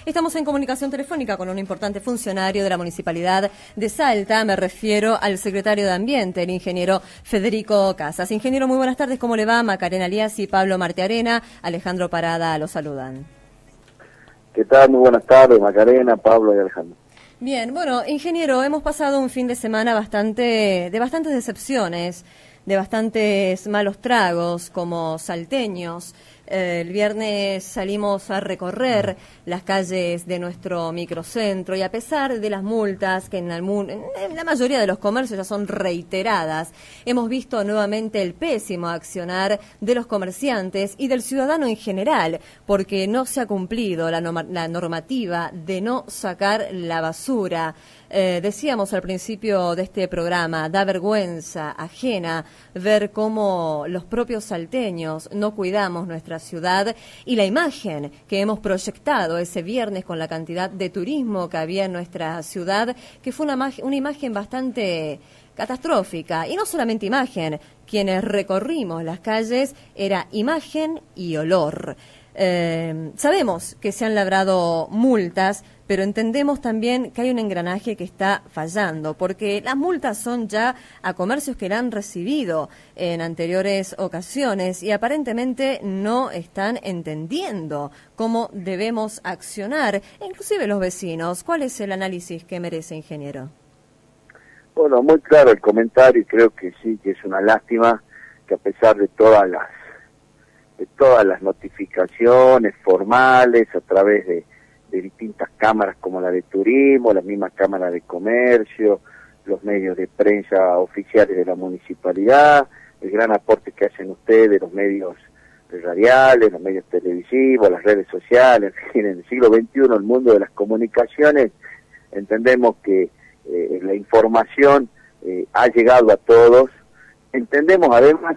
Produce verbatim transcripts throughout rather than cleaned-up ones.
Estamos en comunicación telefónica con un importante funcionario de la Municipalidad de Salta. Me refiero al secretario de Ambiente, el ingeniero Federico Casas. Ingeniero, muy buenas tardes. ¿Cómo le va? Macarena Lías y Pablo Martearena. Alejandro Parada lo saludan. ¿Qué tal? Muy buenas tardes, Macarena, Pablo y Alejandro. Bien, bueno, ingeniero, hemos pasado un fin de semana bastante de bastantes decepciones, de bastantes malos tragos como salteños. Eh, el viernes salimos a recorrer las calles de nuestro microcentro y a pesar de las multas que en, algún, en la mayoría de los comercios ya son reiteradas, hemos visto nuevamente el pésimo accionar de los comerciantes y del ciudadano en general, porque no se ha cumplido la, norma, la normativa de no sacar la basura. Eh, decíamos al principio de este programa, da vergüenza ajena ver cómo los propios salteños no cuidamos nuestra ciudad y la imagen que hemos proyectado ese viernes con la cantidad de turismo que había en nuestra ciudad, que fue una, una imagen bastante catastrófica. Y no solamente imagen, quienes recorrimos las calles era imagen y olor. Eh, sabemos que se han labrado multas, pero entendemos también que hay un engranaje que está fallando, porque las multas son ya a comercios que la han recibido en anteriores ocasiones y aparentemente no están entendiendo cómo debemos accionar, inclusive los vecinos. ¿Cuál es el análisis que merece, ingeniero? Bueno, muy claro el comentario y creo que sí, que es una lástima que a pesar de todas las de todas las notificaciones formales a través de, de distintas cámaras como la de turismo, la misma cámara de comercio, los medios de prensa oficiales de la municipalidad, el gran aporte que hacen ustedes, los medios radiales, los medios televisivos, las redes sociales, en fin, en el siglo veintiuno, el mundo de las comunicaciones, entendemos que eh, la información eh, ha llegado a todos. Entendemos además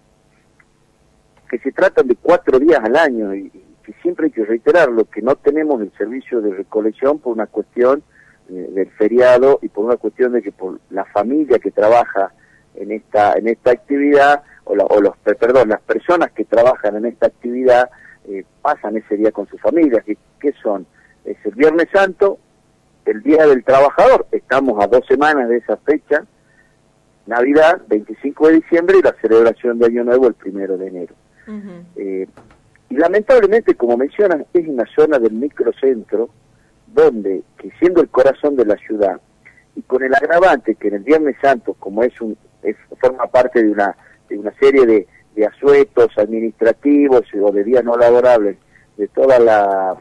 que se tratan de cuatro días al año y, y que siempre hay que reiterarlo, que no tenemos el servicio de recolección por una cuestión eh, del feriado y por una cuestión de que por la familia que trabaja en esta en esta actividad, o, la, o los perdón, las personas que trabajan en esta actividad eh, pasan ese día con sus familias, que, que son, es el Viernes Santo, el Día del Trabajador, estamos a dos semanas de esa fecha, Navidad, veinticinco de diciembre, y la celebración de Año Nuevo, el primero de enero. Uh-huh. eh, y lamentablemente, como mencionan, es una zona del microcentro donde, que siendo el corazón de la ciudad y con el agravante que en el Viernes Santo, como es un es, forma parte de una de una serie de, de asuetos administrativos o de días no laborables de toda la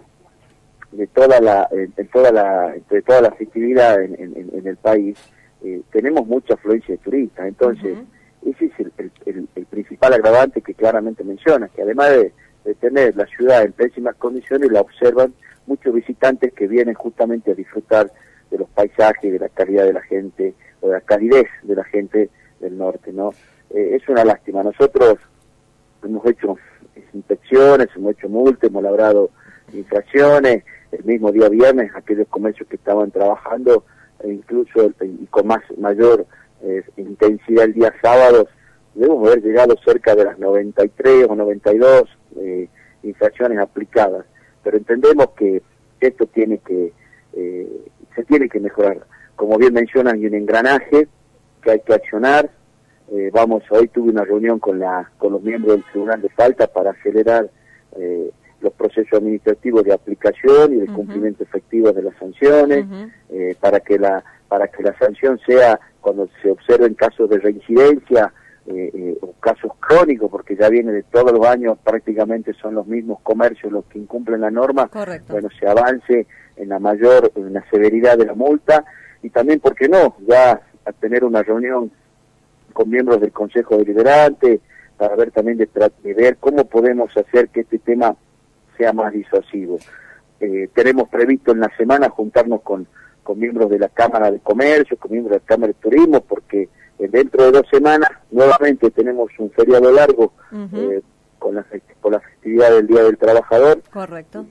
de toda la de toda la de toda la festividad en, en, en el país, eh, tenemos mucha afluencia de turistas. Entonces uh-huh. ese es el, el, el, el principal agravante que claramente menciona, que además de, de tener la ciudad en pésimas condiciones, la observan muchos visitantes que vienen justamente a disfrutar de los paisajes, de la calidad de la gente, o de la calidez de la gente del norte, ¿no? Eh, es una lástima. Nosotros hemos hecho inspecciones, hemos hecho multas, hemos labrado infracciones, el mismo día viernes, aquellos comercios que estaban trabajando, e incluso y con más mayor Eh, intensidad el día sábado, debemos haber llegado cerca de las noventa y tres o noventa y dos eh, infracciones aplicadas, pero entendemos que esto tiene que eh, se tiene que mejorar. Como bien mencionan, hay un engranaje que hay que accionar. Eh, vamos, hoy tuve una reunión con la con los miembros del Tribunal de Falta para acelerar eh, los procesos administrativos de aplicación y de uh-huh. cumplimiento efectivo de las sanciones, uh-huh. eh, para que la para que la sanción sea cuando se observen casos de reincidencia eh, eh, o casos crónicos, porque ya viene de todos los años, prácticamente son los mismos comercios los que incumplen la norma. Correcto. Bueno, se avance en la mayor, en la severidad de la multa, y también, ¿por qué no?, ya a tener una reunión con miembros del Consejo Deliberante, para ver también de, de ver cómo podemos hacer que este tema sea más disuasivo. Eh, tenemos previsto en la semana juntarnos con con miembros de la Cámara de Comercio, con miembros de la Cámara de Turismo, porque eh, dentro de dos semanas nuevamente tenemos un feriado largo uh-huh. eh, con la con la festividad del Día del Trabajador. Correcto.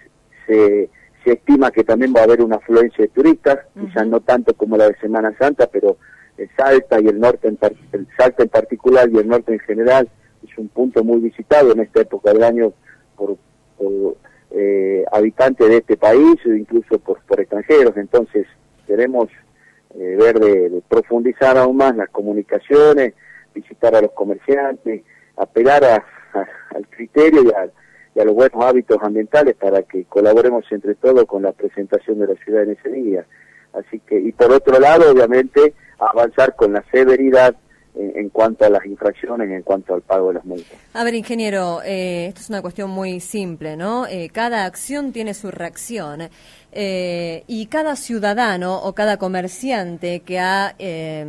Se, se estima que también va a haber una afluencia de turistas, uh-huh. quizás no tanto como la de Semana Santa, pero el Salta y el norte, en par- el Salta en particular y el norte en general, es un punto muy visitado en esta época del año por, por eh, habitantes de este país o incluso por, por extranjeros. Entonces queremos eh, ver de, de profundizar aún más las comunicaciones, visitar a los comerciantes, apelar a, a, al criterio y a, y a los buenos hábitos ambientales para que colaboremos entre todos con la presentación de la ciudad en ese día. Así que, y por otro lado, obviamente, avanzar con la severidad en, en cuanto a las infracciones, en cuanto al pago de las multas. A ver, ingeniero, eh, esto es una cuestión muy simple, ¿no? Eh, cada acción tiene su reacción. Eh, y cada ciudadano o cada comerciante que ha eh,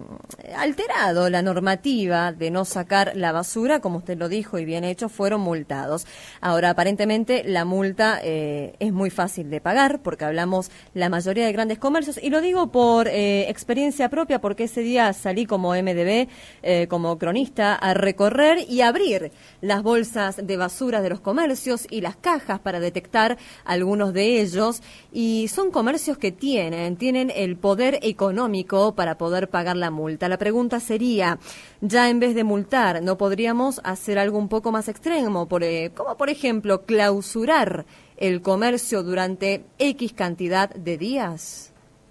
alterado la normativa de no sacar la basura, como usted lo dijo y bien hecho, fueron multados. Ahora, aparentemente, la multa eh, es muy fácil de pagar, porque hablamos la mayoría de grandes comercios, y lo digo por eh, experiencia propia, porque ese día salí como M D B, eh, como cronista, a recorrer y abrir las bolsas de basura de los comercios y las cajas para detectar algunos de ellos. Y son comercios que tienen, tienen el poder económico para poder pagar la multa. La pregunta sería, ya en vez de multar, ¿no podríamos hacer algo un poco más extremo? Por, eh, como por ejemplo, clausurar el comercio durante X cantidad de días.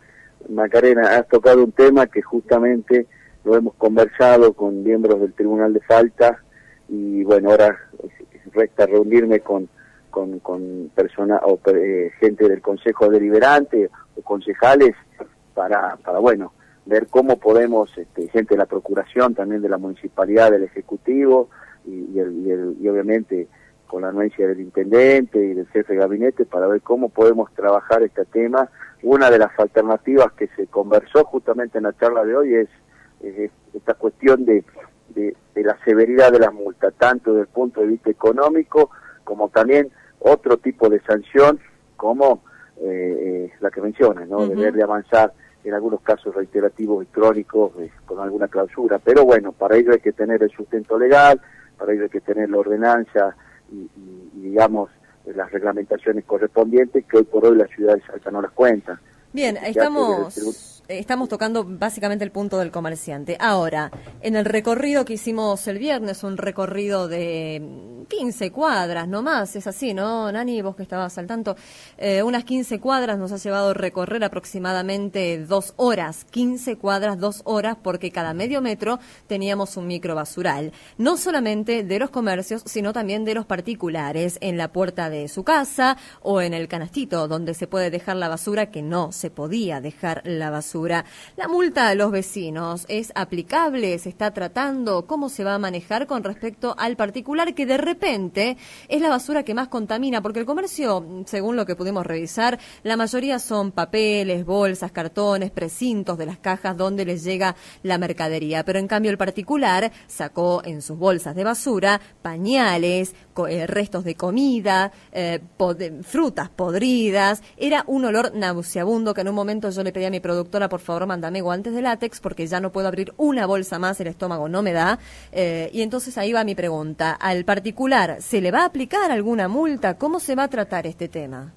Macarena, has tocado un tema que justamente lo hemos conversado con miembros del Tribunal de Faltas y bueno, ahora resta reunirme con con, con personas o eh, gente del Consejo Deliberante o concejales para, para bueno, ver cómo podemos, este, gente de la Procuración, también de la Municipalidad, del Ejecutivo y, y, el, y, el, y obviamente con la anuencia del Intendente y del Jefe de Gabinete para ver cómo podemos trabajar este tema. Una de las alternativas que se conversó justamente en la charla de hoy es, es esta cuestión de, de, de la severidad de las multas, tanto desde el punto de vista económico como también otro tipo de sanción como eh, eh, la que mencionas, ¿no? Uh-huh. Deber de avanzar en algunos casos reiterativos y crónicos eh, con alguna clausura. Pero bueno, para ello hay que tener el sustento legal, para ello hay que tener la ordenanza y, y, y digamos, las reglamentaciones correspondientes que hoy por hoy la ciudad de Salta no las cuenta. Bien, estamos, estamos tocando básicamente el punto del comerciante. Ahora, en el recorrido que hicimos el viernes, un recorrido de quince cuadras, no más, es así, ¿no, Nani? Vos que estabas al tanto, eh, unas quince cuadras nos ha llevado a recorrer aproximadamente dos horas, quince cuadras, dos horas, porque cada medio metro teníamos un microbasural. No solamente de los comercios, sino también de los particulares, en la puerta de su casa o en el canastito donde se puede dejar la basura, que no se podía dejar la basura. La multa a los vecinos es aplicable, se está tratando, ¿cómo se va a manejar con respecto al particular que de repente es la basura que más contamina? Porque el comercio, según lo que pudimos revisar, la mayoría son papeles, bolsas, cartones, precintos de las cajas donde les llega la mercadería, pero en cambio el particular sacó en sus bolsas de basura pañales, co- eh, restos de comida, eh, pod- frutas podridas. Era un olor nauseabundo que en un momento yo le pedí a mi productora, por favor, mándame guantes de látex porque ya no puedo abrir una bolsa más, el estómago no me da. Eh, y entonces ahí va mi pregunta. ¿Al particular se le va a aplicar alguna multa? ¿Cómo se va a tratar este tema?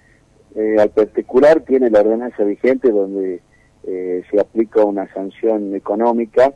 Eh, al particular tiene la ordenanza vigente donde eh, se aplica una sanción económica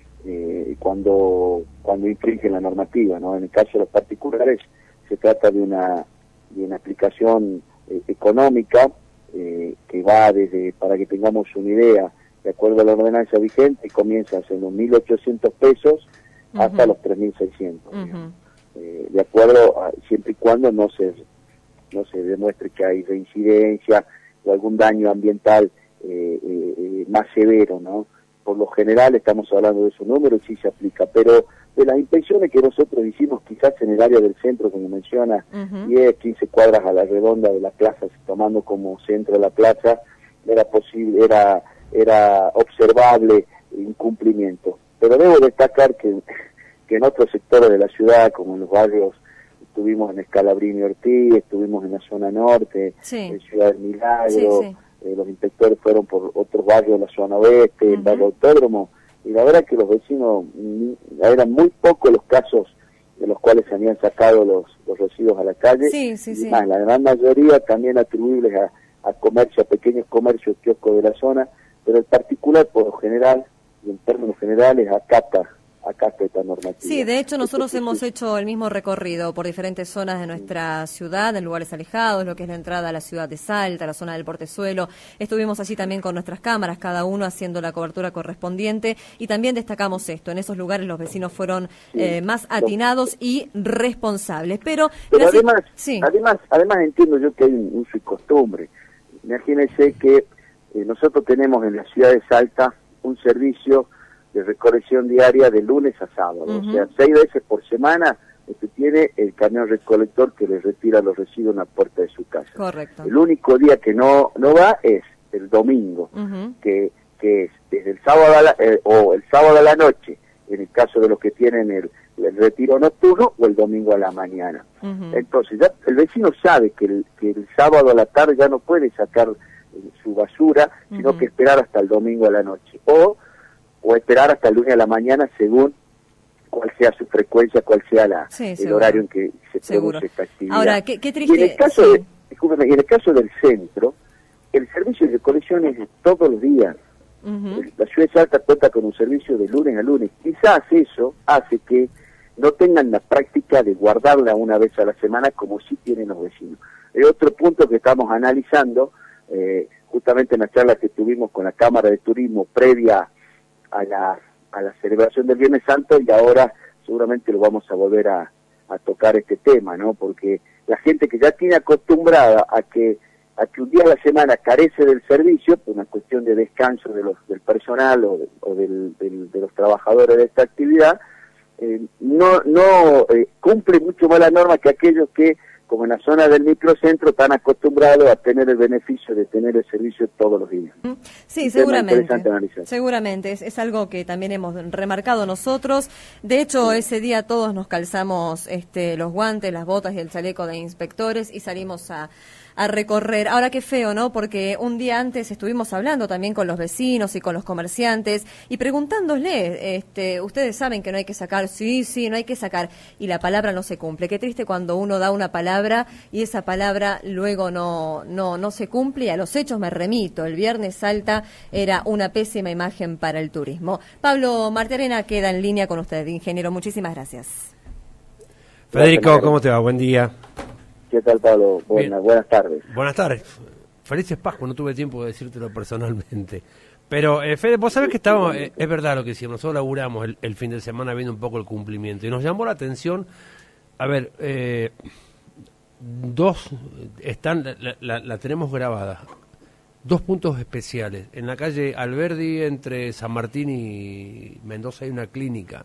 eh, cuando cuando infringe la normativa, ¿no? En el caso de los particulares se trata de una de una aplicación eh, económica eh, que va desde, para que tengamos una idea, de acuerdo a la ordenanza vigente, comienza en los mil ochocientos pesos hasta uh-huh. los tres mil seiscientos. Uh-huh. Eh, de acuerdo a, siempre y cuando no se no se demuestre que hay reincidencia o algún daño ambiental eh, eh, más severo, ¿no? Por lo general estamos hablando de esos números y sí se aplica, pero de las inspecciones que nosotros hicimos quizás en el área del centro, como menciona, uh-huh. diez, quince cuadras a la redonda de la plaza, tomando como centro la plaza, era posible, era, era observable incumplimiento. Pero debo destacar que, que en otros sectores de la ciudad, como en los barrios, estuvimos en Escalabrini Ortiz, estuvimos en la zona norte, sí. en Ciudad del Milagro, sí, sí. Eh, los inspectores fueron por otros barrios de la zona oeste, uh-huh. el barrio Autódromo, y la verdad que los vecinos, eran muy pocos los casos de los cuales se habían sacado los, los residuos a la calle, sí, sí, y sí. más, la gran mayoría también atribuibles a, a comercio, a pequeños comercios, kioscos de la zona, pero el particular por lo general, y en términos generales, acata acate esta normativa. Sí, de hecho nosotros Entonces, hemos sí. hecho el mismo recorrido por diferentes zonas de nuestra ciudad, en lugares alejados, lo que es la entrada a la ciudad de Salta, la zona del Portezuelo. Estuvimos allí también con nuestras cámaras, cada uno haciendo la cobertura correspondiente, y también destacamos esto, en esos lugares los vecinos fueron Sí. eh, más atinados y responsables. Pero, Pero gracias- además, sí. además, además entiendo yo que hay un uso y costumbre. Imagínense que eh, nosotros tenemos en la ciudad de Salta un servicio de recolección diaria de lunes a sábado, Ujú. o sea, seis veces por semana usted tiene el camión recolector que le retira los residuos en la puerta de su casa. Correcto. El único día que no no va es el domingo, Ujú. que que es desde el sábado a la, eh, o el sábado a la noche, en el caso de los que tienen el, el retiro nocturno, o el domingo a la mañana. Ujú. Entonces ya el vecino sabe que el, que el sábado a la tarde ya no puede sacar eh, su basura, sino Ujú. que esperar hasta el domingo a la noche, o o esperar hasta el lunes a la mañana según cuál sea su frecuencia, cuál sea la, Sí, el seguro. horario en que se Seguro. produce esta actividad. Ahora, qué, qué Y en triste... el caso sí. de, discúlpeme, y en el caso del centro, el servicio de recolección es todos los días. Ujú. La ciudad de Salta cuenta con un servicio de lunes a lunes. Quizás eso hace que no tengan la práctica de guardarla una vez a la semana como sí tienen los vecinos. El otro punto que estamos analizando, eh, justamente en la charla que tuvimos con la Cámara de Turismo previa a la, a la celebración del Viernes Santo, y ahora seguramente lo vamos a volver a, a tocar este tema, ¿no? Porque la gente que ya tiene acostumbrada a que a que un día a la semana carece del servicio por una cuestión de descanso de los del personal o, de, o del, del, de los trabajadores de esta actividad, eh, no no eh, cumple mucho más la norma que aquellos que, como en la zona del microcentro, están acostumbrados a tener el beneficio de tener el servicio todos los días. Sí, Un tema seguramente. interesante analizar. Seguramente, es, es algo que también hemos remarcado nosotros. De hecho, ese día todos nos calzamos este, los guantes, las botas y el chaleco de inspectores y salimos a, a recorrer. Ahora qué feo, ¿no? Porque un día antes estuvimos hablando también con los vecinos y con los comerciantes y preguntándole, este, ustedes saben que no hay que sacar, sí, sí, no hay que sacar, y la palabra no se cumple. Qué triste cuando uno da una palabra y esa palabra luego no, no, no se cumple, y a los hechos me remito. El Viernes Salta era una pésima imagen para el turismo. Pablo Martiarena queda en línea con usted, ingeniero. Muchísimas gracias. Federico, ¿cómo te va? Buen día. ¿Qué tal, Pablo? Buenas, buenas tardes. Buenas tardes. Felices Pascua, no tuve tiempo de decírtelo personalmente. Pero, eh, Fede, vos sabés que estábamos, eh, es verdad lo que decíamos, nosotros laburamos el, el fin de semana viendo un poco el cumplimiento. Y nos llamó la atención, a ver, eh, dos, están, la, la, la tenemos grabada, dos puntos especiales. En la calle Alberdi, entre San Martín y Mendoza, hay una clínica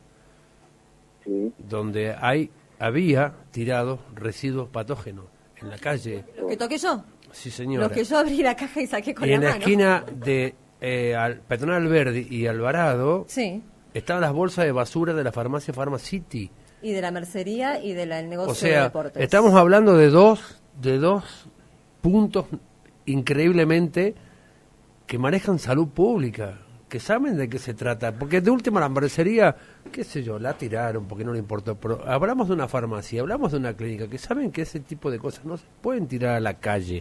Sí. donde hay había tirado residuos patógenos en la calle. ¿Lo que toqué yo? Sí, señora. Lo que yo abrí la caja y saqué con Y la en la mano. esquina de eh, al, Peatonal Alberdi y Alvarado Sí. estaban las bolsas de basura de la farmacia Pharmacity. Y de la mercería y del negocio O de sea, deportes. estamos hablando de dos de dos puntos increíblemente que manejan salud pública, que saben de qué se trata, porque de última la mercería, qué sé yo, la tiraron porque no le importó, pero hablamos de una farmacia, hablamos de una clínica, que saben que ese tipo de cosas no se pueden tirar a la calle.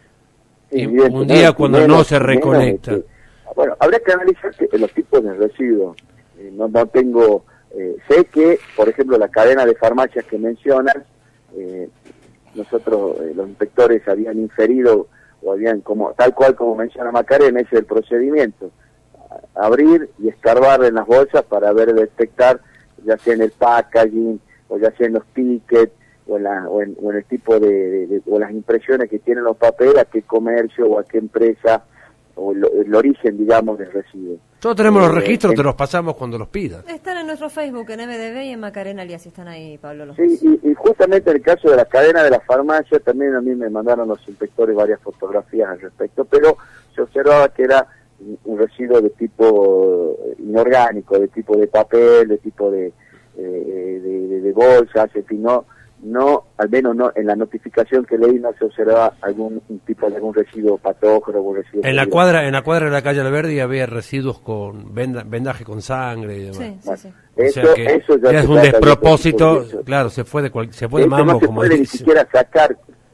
Y Evidentemente, un día cuando menos- no se menos recolecta. de que- bueno, habría que analizar que los tipos de residuos. Eh, no, no tengo, eh, sé que, por ejemplo, la cadena de farmacias que mencionas, eh, nosotros, eh, los inspectores habían inferido, o habían, como tal cual como menciona Macarena, ese es el procedimiento. Abrir y escarbar en las bolsas para ver, detectar, ya sea en el packaging, o ya sea en los tickets, o en, la, o en, o en el tipo de, de, de, o las impresiones que tienen los papeles, a qué comercio o a qué empresa, o el, el origen, digamos, del residuo. Todos tenemos los Eh, registros, en- te los pasamos cuando los pidas. Están en nuestro Facebook, en M D B y en Macarena Alias, están ahí, Pablo. Los Sí, dos. y, y justamente en el caso de la cadena de la farmacia, también a mí me mandaron los inspectores varias fotografías al respecto, pero se observaba que era un, un residuo de tipo eh, inorgánico, de tipo de papel, de tipo de, eh, de, de, de bolsas, en fin, no, no, al menos no, en la notificación que leí no se observaba algún un tipo de algún residuo patógeno, algún residuo En la peligroso. cuadra, en la cuadra de la calle Alberdi había residuos con venda- vendaje con sangre y demás. Sí, sí, Bueno, sí. O eso, sea que eso ya ya es se un trata de otro despropósito, tipo de- claro, se fue de cual- se fue de Eso mambo, no se como puede ni dice. siquiera sacar,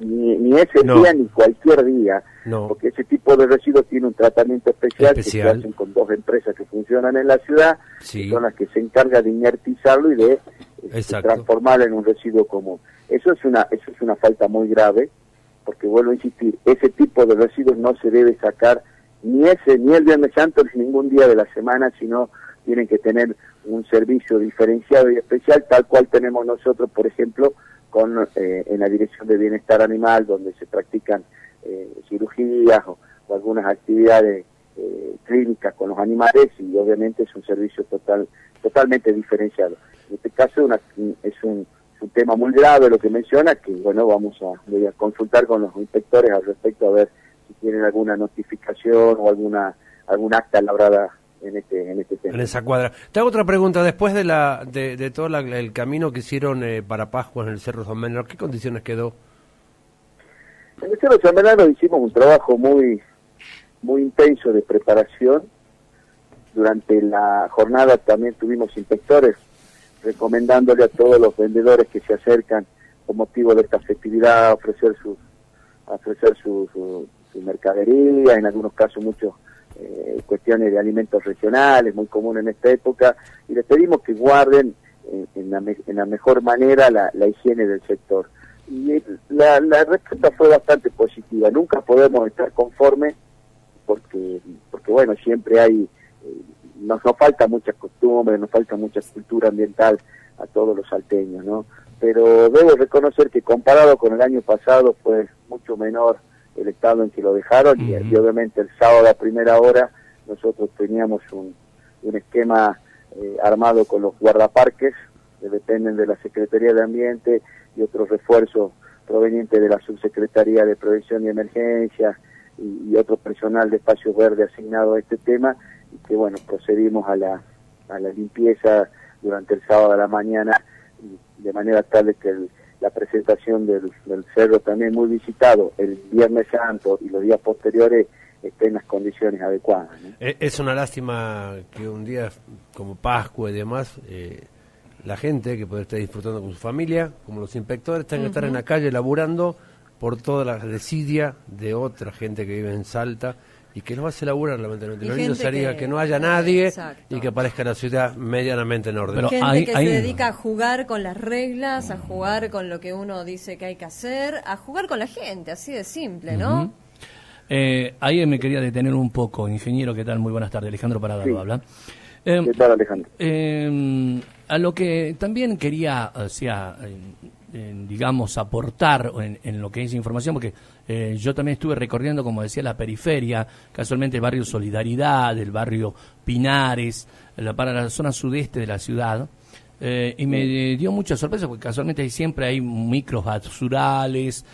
ni, ni ese no. día ni cualquier día, no. porque ese tipo de residuos tiene un tratamiento especial, especial. que se hacen con dos empresas que funcionan en la ciudad, sí. que son las que se encargan de inertizarlo y de este, transformarlo en un residuo común. Eso es una eso es una falta muy grave, porque vuelvo a insistir, ese tipo de residuos no se debe sacar ni ese ni el Viernes Santo ni ningún día de la semana, sino tienen que tener un servicio diferenciado y especial, tal cual tenemos nosotros, por ejemplo, con eh, en la Dirección de Bienestar Animal, donde se practican eh, cirugías o, o algunas actividades eh, clínicas con los animales, y obviamente es un servicio total totalmente diferenciado. En este caso una, es, un, es un tema muy grave lo que menciona, que bueno, vamos a, voy a consultar con los inspectores al respecto, a ver si tienen alguna notificación o alguna algún acta labrada en este en este tema. En esa cuadra. Te hago otra pregunta. Después de la de, de todo la, el camino que hicieron eh, para Pascua en el Cerro San Bernardo, ¿qué condiciones quedó? En el Cerro San Bernardo hicimos un trabajo muy muy intenso de preparación. Durante la jornada también tuvimos inspectores recomendándole a todos los vendedores que se acercan con motivo de esta festividad a ofrecer sus ofrecer su, su, su mercadería, en algunos casos muchos eh, cuestiones de alimentos regionales, muy común en esta época, y les pedimos que guarden eh, en, la me, en la mejor manera la, la higiene del sector. Y eh, la, la respuesta fue bastante positiva. Nunca podemos estar conformes porque, porque bueno, siempre hay, eh, nos, nos falta mucha costumbre, nos falta mucha cultura ambiental a todos los salteños, ¿no? Pero debo reconocer que comparado con el año pasado fue mucho menor el estado en que lo dejaron, uh-huh. y, y obviamente el sábado a primera hora nosotros teníamos un, un esquema eh, armado con los guardaparques que dependen de la Secretaría de Ambiente y otros refuerzos provenientes de la Subsecretaría de Prevención y Emergencia y, y otro personal de Espacios Verdes asignado a este tema, y que bueno, procedimos a la, a la limpieza durante el sábado a la mañana, de manera tal de que el, la presentación del, del cerro, también muy visitado el Viernes Santo y los días posteriores, esté en las condiciones adecuadas, ¿no? Es una lástima que un día como Pascua y demás, eh, la gente que puede estar disfrutando con su familia, como los inspectores, tengan uh-huh. que estar en la calle laburando por toda la desidia de otra gente que vive en Salta y que no hace laburar, lamentablemente. Lo lindo sería que, que no haya nadie, exacto, y que aparezca la ciudad medianamente en orden. Pero gente hay, que hay... se dedica a jugar con las reglas, a jugar con lo que uno dice que hay que hacer, a jugar con la gente, así de simple, ¿no? Uh-huh. Eh, ahí me quería detener un poco, ingeniero, ¿qué tal? Muy buenas tardes, Alejandro Parada lo habla. Eh, ¿Qué tal, Alejandro? Eh, a lo que también quería, o sea, eh, eh, digamos, aportar en, en lo que es información, porque eh, yo también estuve recorriendo, como decía, la periferia, casualmente el barrio Solidaridad, el barrio Pinares, la, para la zona sudeste de la ciudad, eh, y me dio mucha sorpresa, porque casualmente siempre hay micros basurales,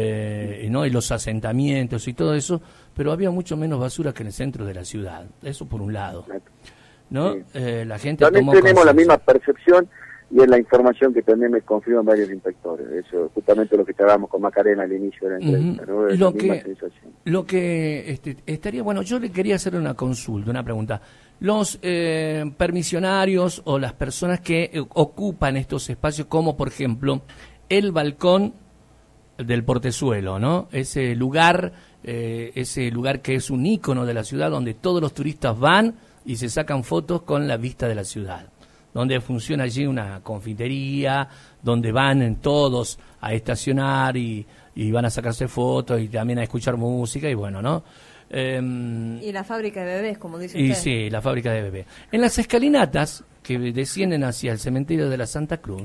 eh, ¿no? Y los asentamientos y todo eso, pero había mucho menos basura que en el centro de la ciudad, eso por un lado, ¿no? Sí. Eh, la gente también tomó tenemos la conciencia. misma percepción, y es la información que también me confirman varios inspectores. Eso justamente lo que estábamos con Macarena al inicio de la entrevista, uh-huh. ¿no? Es lo, la que, lo que este, estaría bueno, yo le quería hacer una consulta, una pregunta. Los eh, permisionarios o las personas que eh, ocupan estos espacios, como por ejemplo el balcón del Portezuelo, ¿no? Ese lugar, eh, ese lugar que es un ícono de la ciudad, donde todos los turistas van y se sacan fotos con la vista de la ciudad, donde funciona allí una confitería, donde van todos a estacionar y, y van a sacarse fotos y también a escuchar música y bueno, ¿no? Eh, y la fábrica de bebés, como dice y usted. Sí, la fábrica de bebés. En las escalinatas que descienden hacia el cementerio de la Santa Cruz,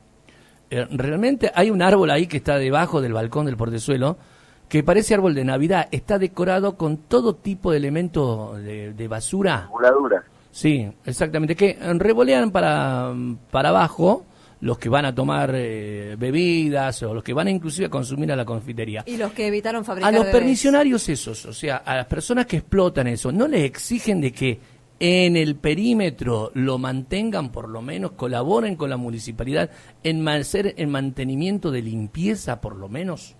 eh, realmente hay un árbol ahí que está debajo del balcón del Portezuelo, que parece árbol de Navidad, está decorado con todo tipo de elementos de, de basura. Voladura. Sí, exactamente, que revolean para, para abajo los que van a tomar eh, bebidas o los que van a inclusive a consumir a la confitería. Y los que evitaron fabricar A los bebés. permisionarios esos, o sea, a las personas que explotan eso, ¿no les exigen de que en el perímetro lo mantengan, por lo menos colaboren con la municipalidad en hacer el mantenimiento de limpieza, por lo menos?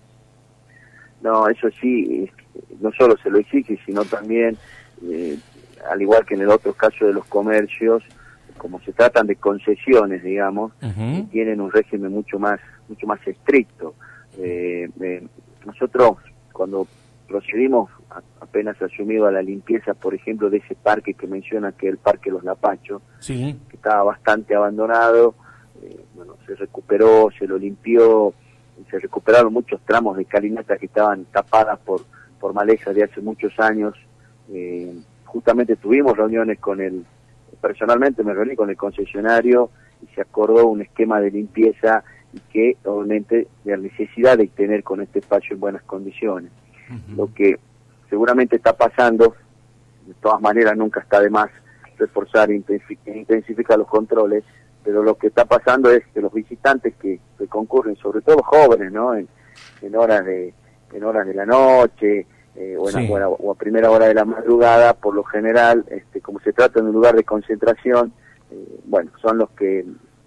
No, eso sí, no solo se lo exige, sino también, eh, al igual que en el otro caso de los comercios, como se tratan de concesiones, digamos, uh-huh. tienen un régimen mucho más mucho más estricto. Eh, eh, nosotros, cuando procedimos, a, apenas asumido a la limpieza, por ejemplo, de ese parque que menciona, que es el Parque Los Lapachos, sí, que estaba bastante abandonado, eh, bueno, se recuperó, se lo limpió, se recuperaron muchos tramos de calinata que estaban tapadas por, por maleza de hace muchos años. Eh, justamente tuvimos reuniones con el, personalmente me reuní con el concesionario y se acordó un esquema de limpieza y que obviamente la necesidad de tener con este espacio en buenas condiciones. Uh-huh. Lo que seguramente está pasando, de todas maneras nunca está de más reforzar e intensificar los controles, pero lo que está pasando es que los visitantes que, que concurren, sobre todo jóvenes, ¿no? En, en horas de en horas de la noche eh, o, en sí. a, o a primera hora de la madrugada, por lo general, este, como se trata de un lugar de concentración, eh, bueno, son los que,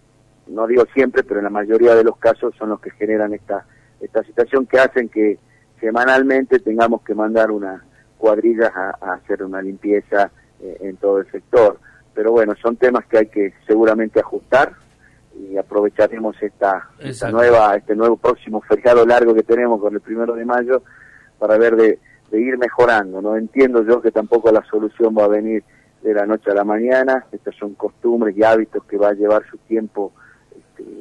no digo siempre, pero en la mayoría de los casos son los que generan esta esta situación que hacen que semanalmente tengamos que mandar una cuadrillas a, a hacer una limpieza eh, en todo el sector. Pero bueno, son temas que hay que seguramente ajustar y aprovecharemos esta, esta nueva, este nuevo próximo feriado largo que tenemos con el primero de mayo para ver de, de ir mejorando. No entiendo yo que tampoco la solución va a venir de la noche a la mañana. Estas son costumbres y hábitos que va a llevar su tiempo este,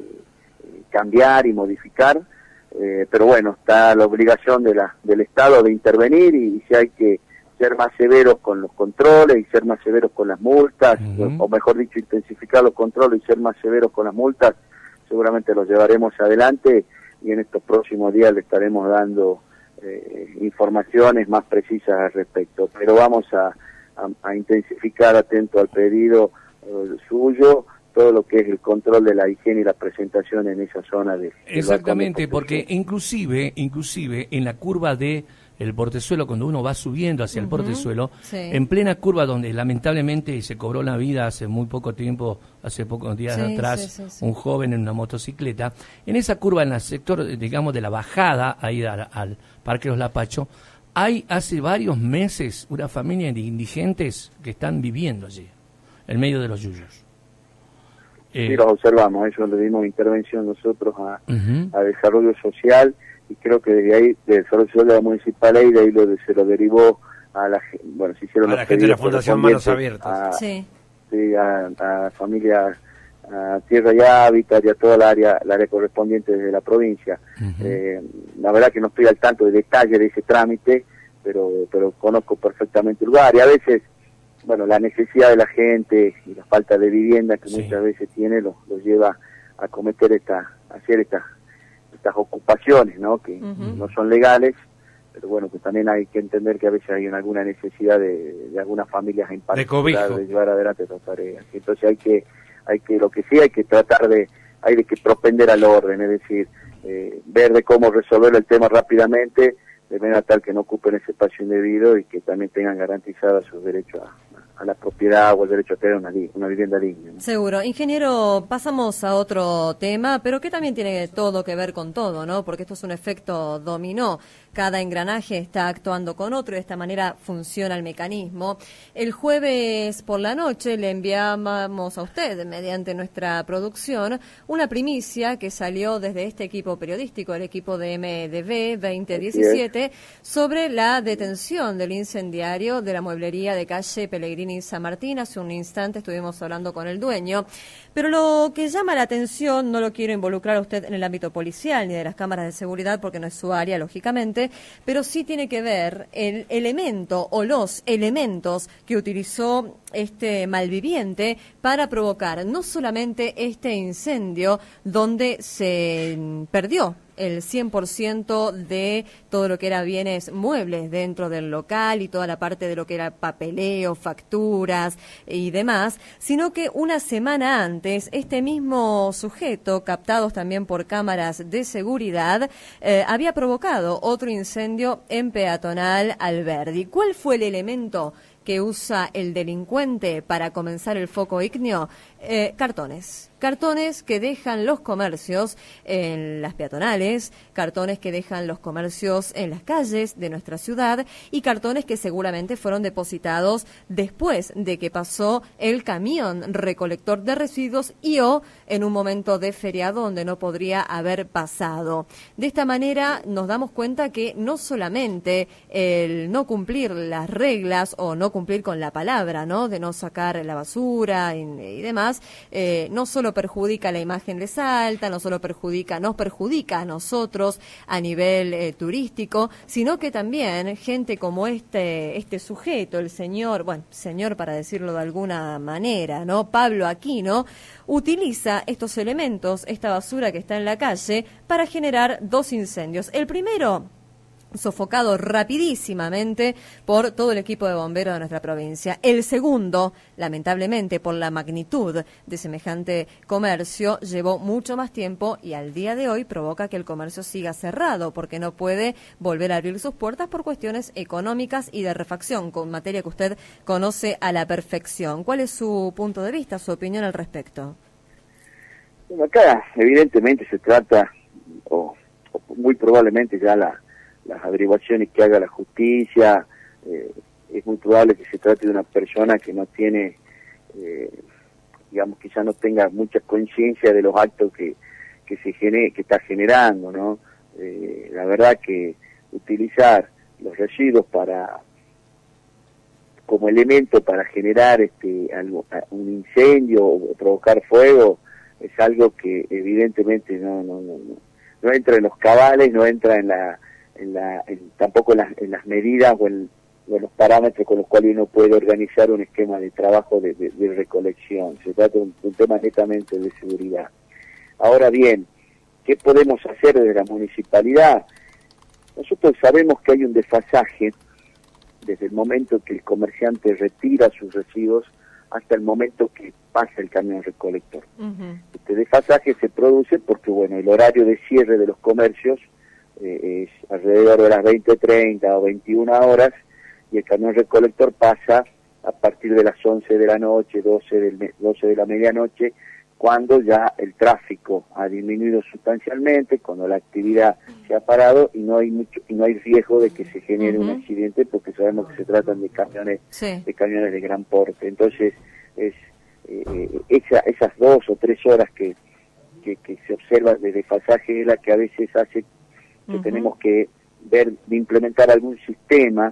cambiar y modificar. Eh, pero bueno, está la obligación de la, del Estado de intervenir y, y si hay que ser más severos con los controles y ser más severos con las multas, uh-huh. o, o mejor dicho, intensificar los controles y ser más severos con las multas, seguramente los llevaremos adelante y en estos próximos días le estaremos dando eh, informaciones más precisas al respecto. Pero vamos a, a, a intensificar, atento al pedido eh, suyo, todo lo que es el control de la higiene y la presentación en esa zona de... Exactamente, de porque inclusive, inclusive en la curva de el portezuelo, cuando uno va subiendo hacia uh-huh. el portezuelo, sí. en plena curva donde lamentablemente se cobró la vida hace muy poco tiempo, hace pocos días sí, atrás, sí, sí, sí. un joven en una motocicleta, en esa curva, en el sector, digamos, de la bajada, ahí al, al Parque Los Lapachos, hay hace varios meses una familia de indigentes que están viviendo allí, en medio de los yuyos. Sí, eh, los observamos, eso le dimos intervención nosotros a, uh-huh. a Desarrollo Social, y creo que desde ahí, de Desarrollo Social de la Municipalidad, y de ahí lo, se lo derivó a la bueno, se hicieron a la gente de la Fundación Manos Abiertas. A, sí. Sí, a, a familia, a Tierra y Hábitat y a toda la área, la área correspondiente desde la provincia. Uh-huh. Eh, la verdad que no estoy al tanto de detalle de ese trámite, pero, pero conozco perfectamente el lugar, y a veces, bueno, la necesidad de la gente y la falta de vivienda que sí. muchas veces tiene los lo lleva a cometer esta, a hacer estas estas ocupaciones, ¿no? Que uh-huh. no son legales, pero bueno, que también hay que entender que a veces hay alguna necesidad de, de algunas familias en particular de, de llevar adelante esas tareas. Entonces hay que, hay que, lo que sí hay que tratar de, hay de que propender al orden, es decir, eh, ver de cómo resolver el tema rápidamente, de manera tal que no ocupen ese espacio indebido y que también tengan garantizados sus derechos a, a la propiedad o el derecho a tener una, una vivienda digna, ¿no? Seguro. Ingeniero, pasamos a otro tema, pero que también tiene todo que ver con todo, ¿no? Porque esto es un efecto dominó. Cada engranaje está actuando con otro y de esta manera funciona el mecanismo. El jueves por la noche le enviamos a usted, mediante nuestra producción, una primicia que salió desde este equipo periodístico, el equipo de M D B veinte diecisiete, sobre la detención del incendiario de la mueblería de calle Pellegrini y San Martín. Hace un instante estuvimos hablando con el dueño. Pero lo que llama la atención, no lo quiero involucrar a usted en el ámbito policial ni de las cámaras de seguridad porque no es su área, lógicamente, pero sí tiene que ver el elemento o los elementos que utilizó este malviviente para provocar no solamente este incendio donde se perdió el cien por ciento de todo lo que era bienes muebles dentro del local y toda la parte de lo que era papeleo, facturas y demás, sino que una semana antes este mismo sujeto, captados también por cámaras de seguridad, eh, había provocado otro incendio en Peatonal Alberdi. ¿Cuál fue el elemento que usa el delincuente para comenzar el foco ígneo? Eh, cartones, cartones que dejan los comercios en las peatonales, cartones que dejan los comercios en las calles de nuestra ciudad y cartones que seguramente fueron depositados después de que pasó el camión recolector de residuos y o en un momento de feriado donde no podría haber pasado. De esta manera nos damos cuenta que no solamente el no cumplir las reglas o no cumplir con la palabra, ¿no?, de no sacar la basura y, y demás, Eh, no solo perjudica la imagen de Salta, no solo perjudica, nos perjudica a nosotros a nivel eh, turístico, sino que también gente como este este sujeto, el señor, bueno, señor para decirlo de alguna manera, ¿no?, Pablo Aquino, utiliza estos elementos, esta basura que está en la calle, para generar dos incendios. El primero, sofocado rapidísimamente por todo el equipo de bomberos de nuestra provincia. El segundo, lamentablemente por la magnitud de semejante comercio, llevó mucho más tiempo y al día de hoy provoca que el comercio siga cerrado porque no puede volver a abrir sus puertas por cuestiones económicas y de refacción, con materia que usted conoce a la perfección. ¿Cuál es su punto de vista, su opinión al respecto? Bueno, acá evidentemente se trata, o, o muy probablemente ya la las averiguaciones que haga la justicia, eh, es muy probable que se trate de una persona que no tiene, eh, digamos, que ya no tenga mucha conciencia de los actos que, que se genere, que está generando, ¿no? Eh, la verdad que utilizar los residuos para como elemento para generar este algo, un incendio o provocar fuego es algo que evidentemente no no no no, no entra en los cabales, no entra en la En la, en, tampoco en las, en las medidas o en, o en los parámetros con los cuales uno puede organizar un esquema de trabajo de, de, de recolección. Se trata de un, un tema netamente de seguridad. Ahora bien, ¿qué podemos hacer desde la municipalidad? Nosotros sabemos que hay un desfasaje desde el momento que el comerciante retira sus residuos hasta el momento que pasa el camión recolector. Uh-huh. Este desfasaje se produce porque, bueno, el horario de cierre de los comercios Eh, es alrededor de las veinte treinta o veintiuna horas y el camión recolector pasa a partir de las once de la noche, doce, del, doce de la medianoche, cuando ya el tráfico ha disminuido sustancialmente, cuando la actividad se ha parado y no hay mucho y no hay riesgo de que se genere uh-huh. un accidente porque sabemos que se tratan de camiones sí. de camiones de gran porte. Entonces es eh, esa, esas dos o tres horas que, que, que se observan de desfasaje es la que a veces hace que uh-huh. tenemos que ver de implementar algún sistema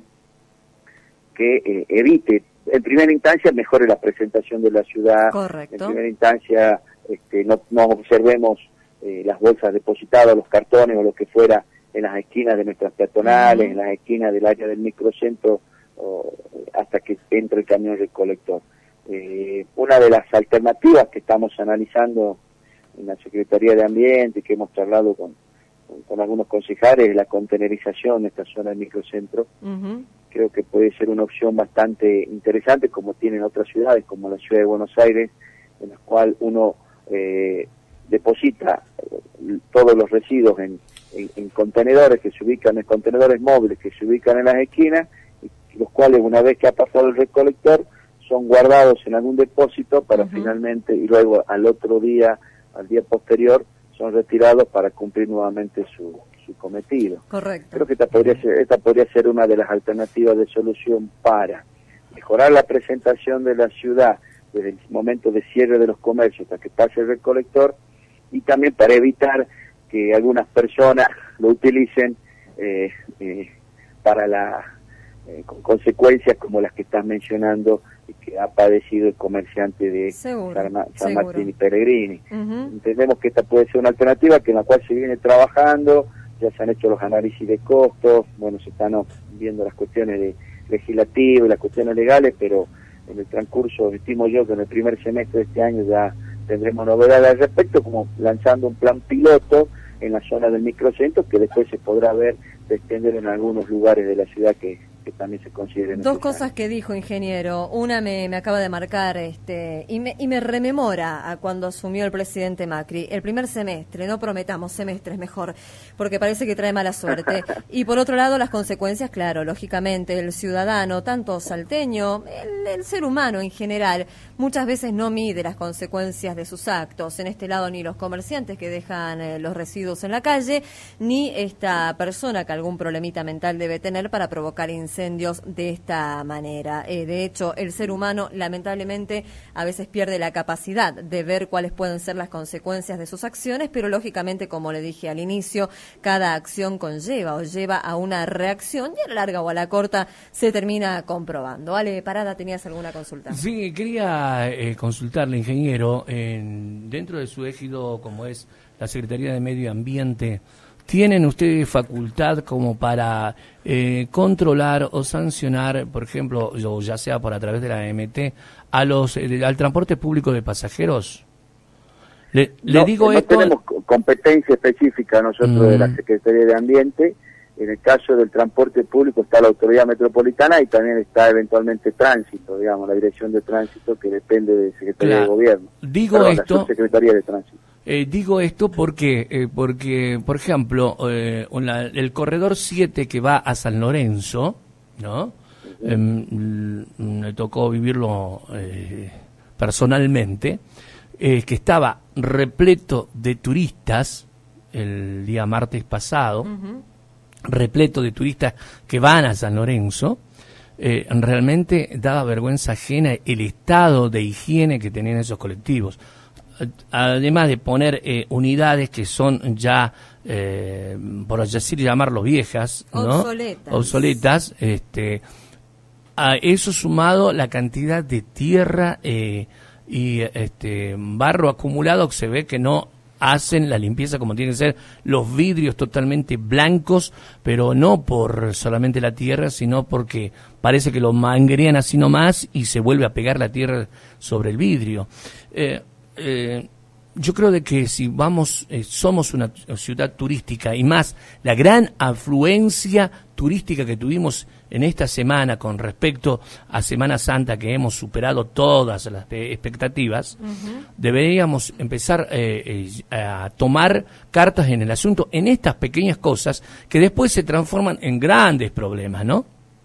que eh, evite, en primera instancia, mejore la presentación de la ciudad. Correcto. En primera instancia, este, no, no observemos eh, las bolsas depositadas, los cartones o lo que fuera en las esquinas de nuestras peatonales, uh-huh. en las esquinas del área del microcentro, o, hasta que entre el camión recolector. Eh, una de las alternativas que estamos analizando en la Secretaría de Ambiente y que hemos charlado con con algunos concejales, la contenerización de esta zona del microcentro. Uh-huh. Creo que puede ser una opción bastante interesante, como tienen otras ciudades, como la ciudad de Buenos Aires, en la cual uno eh, deposita todos los residuos en, en, en contenedores que se ubican, en contenedores móviles que se ubican en las esquinas, y los cuales una vez que ha pasado el recolector, son guardados en algún depósito para uh-huh. finalmente, y luego al otro día, al día posterior, son retirados para cumplir nuevamente su, su cometido. Correcto. Creo que esta podría ser, esta podría ser una de las alternativas de solución para mejorar la presentación de la ciudad desde el momento de cierre de los comercios hasta que pase el recolector, y también para evitar que algunas personas lo utilicen eh, eh, para la eh, con consecuencias como las que estás mencionando y que ha padecido el comerciante de seguro, San, San Martín y Pellegrini. Uh-huh. Entendemos que esta puede ser una alternativa que en la cual se viene trabajando, ya se han hecho los análisis de costos, bueno, se están viendo las cuestiones de legislativas y las cuestiones legales, pero en el transcurso, estimo yo que en el primer semestre de este año ya tendremos novedades al respecto, como lanzando un plan piloto en la zona del microcentro que después se podrá ver de extender en algunos lugares de la ciudad que que también se consideren Dos necesarias. cosas que dijo, ingeniero. Una me, me acaba de marcar este y me, y me rememora a cuando asumió el presidente Macri. El primer semestre, no prometamos semestres mejor, porque parece que trae mala suerte. Y por otro lado, las consecuencias, claro, lógicamente, el ciudadano, tanto salteño, el, el ser humano en general, muchas veces no mide las consecuencias de sus actos. En este lado, ni los comerciantes que dejan eh, los residuos en la calle, ni esta persona que algún problemita mental debe tener para provocar incendios de esta manera. Eh, de hecho, el ser humano lamentablemente a veces pierde la capacidad de ver cuáles pueden ser las consecuencias de sus acciones, pero lógicamente, como le dije al inicio, cada acción conlleva o lleva a una reacción y a la larga o a la corta se termina comprobando. Ale, Parada, ¿tenías alguna consulta? Sí, quería eh, consultarle, ingeniero, en, dentro de su ejido, como es la Secretaría de Medio Ambiente, ¿tienen ustedes facultad como para eh, controlar o sancionar, por ejemplo, o ya sea por a través de la A M T, a los eh, al transporte público de pasajeros? Le, no, le digo no esto... tenemos competencia específica nosotros mm. de la Secretaría de Ambiente. En el caso del transporte público está la Autoridad Metropolitana y también está eventualmente Tránsito, digamos, la Dirección de Tránsito, que depende de Secretaría claro. de Gobierno. Digo Perdón, esto... la Secretaría de Tránsito. Eh, digo esto porque, eh, porque por ejemplo, eh, una, el corredor siete que va a San Lorenzo, ¿no? Uh-huh. Eh, me tocó vivirlo eh, personalmente, eh, que estaba repleto de turistas el día martes pasado, uh-huh. repleto de turistas que van a San Lorenzo. Eh, realmente daba vergüenza ajena el estado de higiene que tenían esos colectivos. Además de poner eh, unidades que son ya, eh, por así llamarlo, viejas, ¿no? Obsoletas. Obsoletas, este, a eso sumado la cantidad de tierra eh, y este barro acumulado, que se ve que no hacen la limpieza como tiene que ser, los vidrios totalmente blancos, pero no por solamente la tierra, sino porque parece que lo manguerean así nomás y se vuelve a pegar la tierra sobre el vidrio. Eh, Eh, yo creo de que si vamos, eh, somos una ciudad turística y más la gran afluencia turística que tuvimos en esta semana con respecto a Semana Santa, que hemos superado todas las expectativas, uh-huh. deberíamos empezar eh, eh, a tomar cartas en el asunto en estas pequeñas cosas que después se transforman en grandes problemas, ¿no?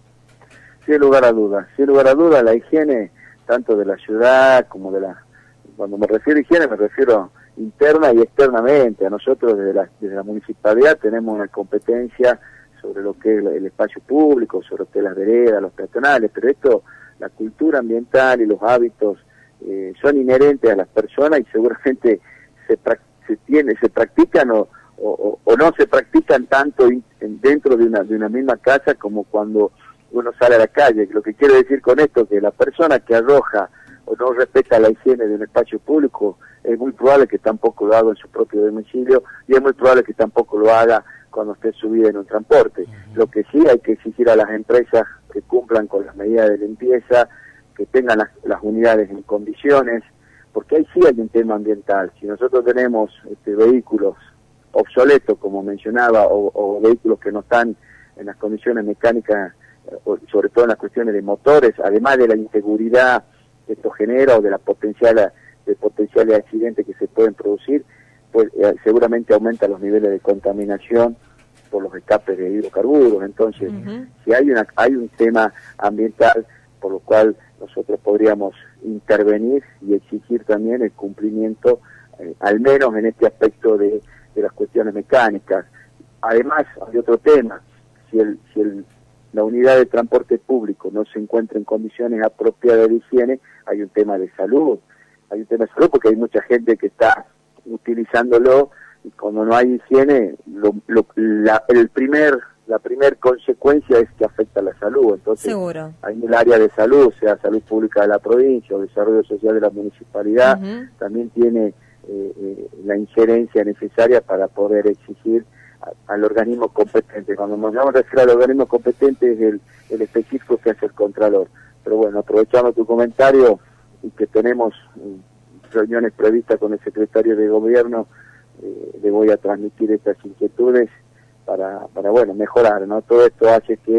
Sin lugar a dudas, sin lugar a dudas, la higiene tanto de la ciudad como de la... Cuando me refiero a higiene me refiero interna y externamente. A nosotros desde la, desde la municipalidad tenemos una competencia sobre lo que es el espacio público, sobre lo que es las veredas, los peatonales, pero esto, la cultura ambiental y los hábitos eh, son inherentes a las personas y seguramente se, se, tiene, se practican o, o, o no se practican tanto in, dentro de una, de una misma casa como cuando uno sale a la calle. Lo que quiero decir con esto es que la persona que arroja o no respeta la higiene de un espacio público, es muy probable que tampoco lo haga en su propio domicilio y es muy probable que tampoco lo haga cuando esté subida en un transporte. Uh-huh. Lo que sí hay que exigir a las empresas que cumplan con las medidas de limpieza, que tengan las, las unidades en condiciones, porque ahí sí hay un tema ambiental. Si nosotros tenemos este, vehículos obsoletos, como mencionaba, o, o vehículos que no están en las condiciones mecánicas, o sobre todo en las cuestiones de motores, además de la inseguridad que esto genera o de la potencial de potenciales accidentes que se pueden producir, pues eh, seguramente aumenta los niveles de contaminación por los escapes de hidrocarburos. Entonces, uh-huh. si hay una hay un tema ambiental por lo cual nosotros podríamos intervenir y exigir también el cumplimiento, eh, al menos en este aspecto de, de las cuestiones mecánicas. Además, hay otro tema: si el si el la unidad de transporte público no se encuentra en condiciones apropiadas de higiene, hay un tema de salud, hay un tema de salud porque hay mucha gente que está utilizándolo y cuando no hay higiene, lo, lo, la, el primer, la primer consecuencia es que afecta a la salud. Entonces, seguro, hay el área de salud, sea salud pública de la provincia o desarrollo social de la municipalidad, uh-huh. también tiene eh, eh, la injerencia necesaria para poder exigir al organismo competente. Cuando nos vamos a referir al organismo competente es el, el específico que hace el Contralor. Pero bueno, aprovechando tu comentario y que tenemos reuniones previstas con el secretario de Gobierno, eh, le voy a transmitir estas inquietudes para, para bueno, mejorar, ¿no? Todo esto hace que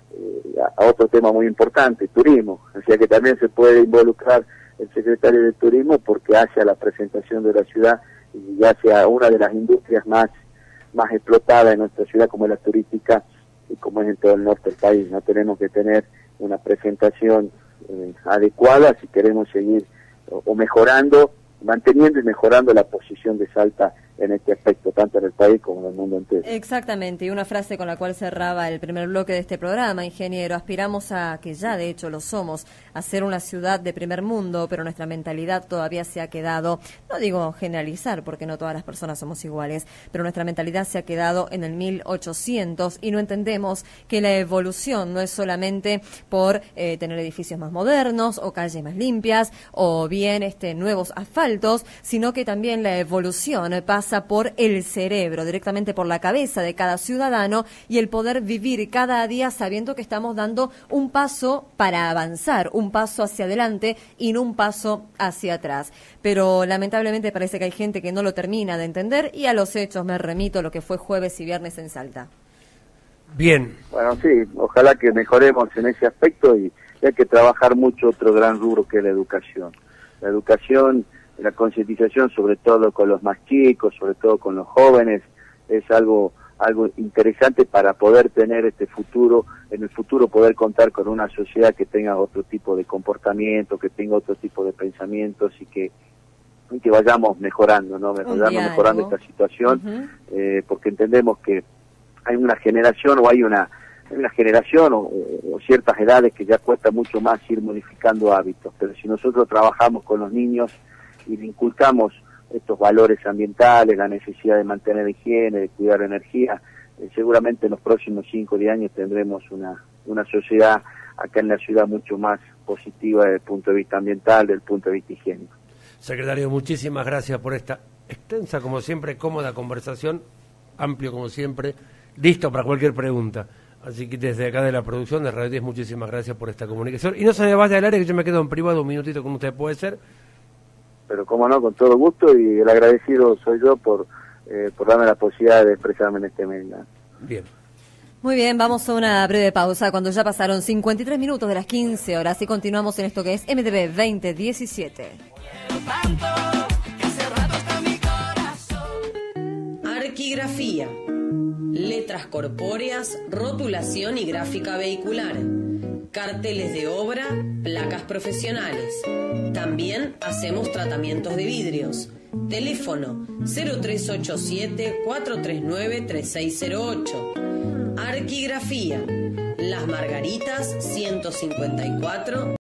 eh, a, a otro tema muy importante, turismo. O sea que también se puede involucrar el secretario de Turismo porque hace la presentación de la ciudad y hacia una de las industrias más, más explotadas en nuestra ciudad, como es la turística y como es en todo el norte del país. No tenemos que tener una presentación eh, adecuada si queremos seguir o, o mejorando, manteniendo y mejorando la posición de Salta en este aspecto, tanto en el país como en el mundo entero. Exactamente, y una frase con la cual cerraba el primer bloque de este programa, ingeniero, aspiramos a, que ya de hecho lo somos, a ser una ciudad de primer mundo, pero nuestra mentalidad todavía se ha quedado, no digo generalizar, porque no todas las personas somos iguales, pero nuestra mentalidad se ha quedado en el mil ochocientos y no entendemos que la evolución no es solamente por eh, tener edificios más modernos o calles más limpias o bien este, nuevos asfaltos, sino que también la evolución pasa por el cerebro, directamente por la cabeza de cada ciudadano y el poder vivir cada día sabiendo que estamos dando un paso para avanzar, un paso hacia adelante y no un paso hacia atrás. Pero lamentablemente parece que hay gente que no lo termina de entender y a los hechos me remito lo que fue jueves y viernes en Salta. Bien. Bueno, sí, ojalá que mejoremos en ese aspecto y hay que trabajar mucho otro gran rubro que es la educación. La educación, la concientización, sobre todo con los más chicos, sobre todo con los jóvenes, es algo algo interesante para poder tener este futuro, en el futuro poder contar con una sociedad que tenga otro tipo de comportamiento, que tenga otro tipo de pensamientos y que y que vayamos mejorando, ¿no? Vayamos mejorando esta situación, uh-huh. eh, porque entendemos que hay una generación o hay una hay una generación o, o ciertas edades que ya cuesta mucho más ir modificando hábitos, pero si nosotros trabajamos con los niños y le inculcamos estos valores ambientales, la necesidad de mantener higiene, de cuidar energía, eh, seguramente en los próximos cinco o diez años tendremos una, una sociedad acá en la ciudad mucho más positiva desde el punto de vista ambiental, desde el punto de vista higiénico. Secretario, muchísimas gracias por esta extensa, como siempre, cómoda conversación, amplio como siempre, listo para cualquier pregunta. Así que desde acá de la producción de Radio diez, muchísimas gracias por esta comunicación. Y no se me vaya del área, que yo me quedo en privado un minutito con usted, ¿puede ser? Pero cómo no, con todo gusto, y el agradecido soy yo por, eh, por darme la posibilidad de expresarme en este medio. Bien. Muy bien, vamos a una breve pausa cuando ya pasaron cincuenta y tres minutos de las quince horas y continuamos en esto que es M D B veinte diecisiete. Arquigrafía, letras corpóreas, rotulación y gráfica vehicular, carteles de obra, placas profesionales. También hacemos tratamientos de vidrios. Teléfono cero tres ocho siete, cuatro tres nueve, tres seis cero ocho. Arquigrafía, Las Margaritas ciento cincuenta y cuatro.